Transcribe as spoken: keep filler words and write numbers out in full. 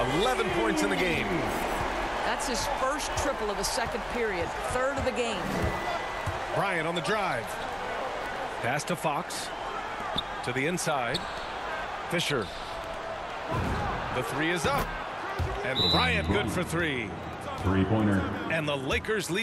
eleven points in the game. That's his first triple of the second period. Third of the game. Bryant on the drive. Pass to Fox. To the inside. Fisher. The three is up. And Bryant good for three. Three-pointer. And the Lakers lead.